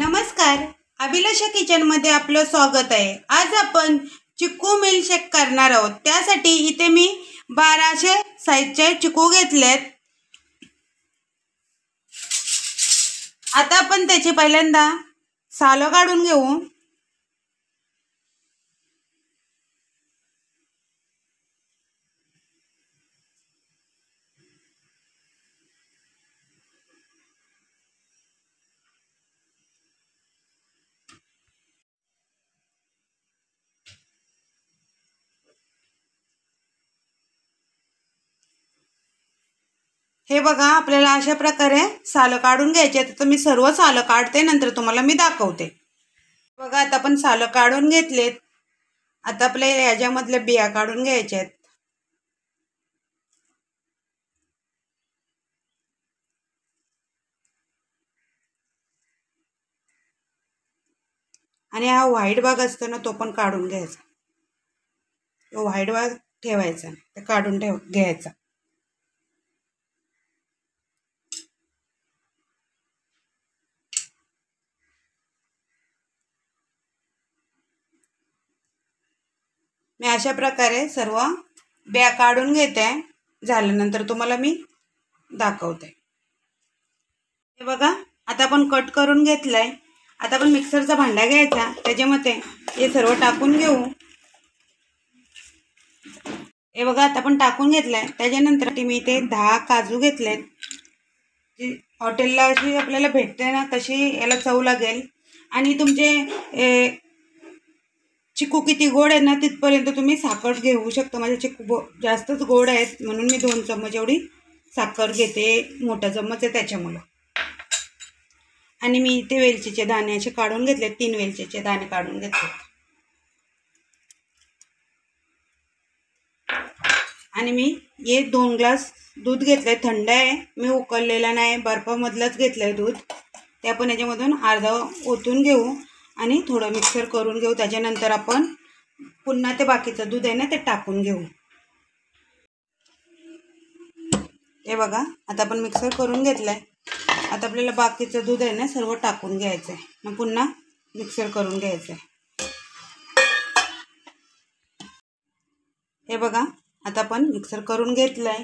नमस्कार, अभिलाषा किचनमध्ये आपलं स्वागत आहे। आज आपण चिक्कू मिल्कशेक करणार आहोत। त्यासाठी इथे मी 1200 साइजचे चिक्कू घेतलेत। आता आपण त्याची पहिल्यांदा सालं काढून घेऊ। हे बघा, आपल्याला अशा प्रकारे सालं काढून घ्यायचे। तर मी सर्व सालं काढते, नंतर तुम्हाला मी दाखवते। बघा, आता आपण सालं काढून घेतलेत। आता आपल्याला याच्यामधल्या बिया काढून घ्यायच्या आहेत। आणि हा व्हाईट भाग असतो ना, तो पण काढून घ्यायचा। तो व्हाईट भाग ठेवायचा, ते काढून घ्यायचा। मी अशा प्रकारे सर्व बिया काढून घेते। झाल्यानंतर तुम्हाला मी दाखवते। हे बघा, आता आपण कट करून घेतलंय। आता आपण मिक्सरचा भांडा घ्यायचा, त्याच्यामध्ये हे सर्व टाकून घेऊ। हे बघा, आता आपण टाकून घेतलंय। त्याच्यानंतर मी इथे 10 काजू घेतलेत। जी हॉटेलला अशी आपल्याला भेटते ना, तशी याला चव लागेल। आणि तुमचे चिक्कू किती गोड आहे ना, तिथपर्यंत तुम्ही साखर घेऊ शकता। माझे चिक्कू जास्तच गोड आहेत, म्हणून मी 2 चम्मच एवढी साखर घेते। मोठा चम्मच आहे त्याच्यामुळे। आणि मी इथे वेलचीचे दाणे असे काढून घेतले, 3 वेलचीचे दाणे काढून घेतले। आणि मी हे 2 ग्लास दूध घेतले, थंड आहे। मी उकळलेला नाही, बर्फामधलंच घेतलंय दूध। ते आपण याच्यामधून अर्धा ओतून घेऊ आणि थोडं मिक्सर करून घेऊ। त्याच्यानंतर आपण पुन्हा ते बाकीचं दूध आहे ना, ते टाकून घेऊ। हे बघा, आता आपण मिक्सर करून घेतलंय। आता आपल्याला बाकीचं दूध आहे ना, सर्व टाकून घ्यायचं आहे। मग पुन्हा मिक्सर करून घ्यायचं आहे। हे बघा, आता आपण मिक्सर करून घेतलंय।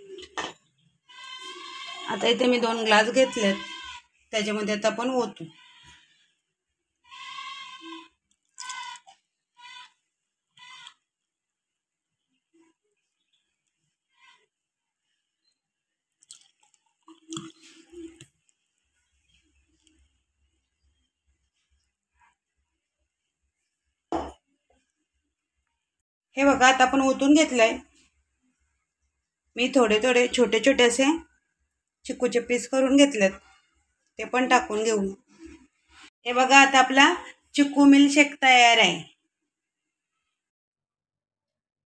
आता इथे मी 2 ग्लास घेतलेत, त्याच्यामध्ये आता आपण ओतू। हे बघा, आता आपण ओतून घेतलंय। मी थोडे थोडे छोटे छोटे असे चिक्कूचे पीस करून घेतलेत, ते पण टाकून घेऊ। हे बघा, आता आपला चिक्कू मिल्कशेक तयार आहे।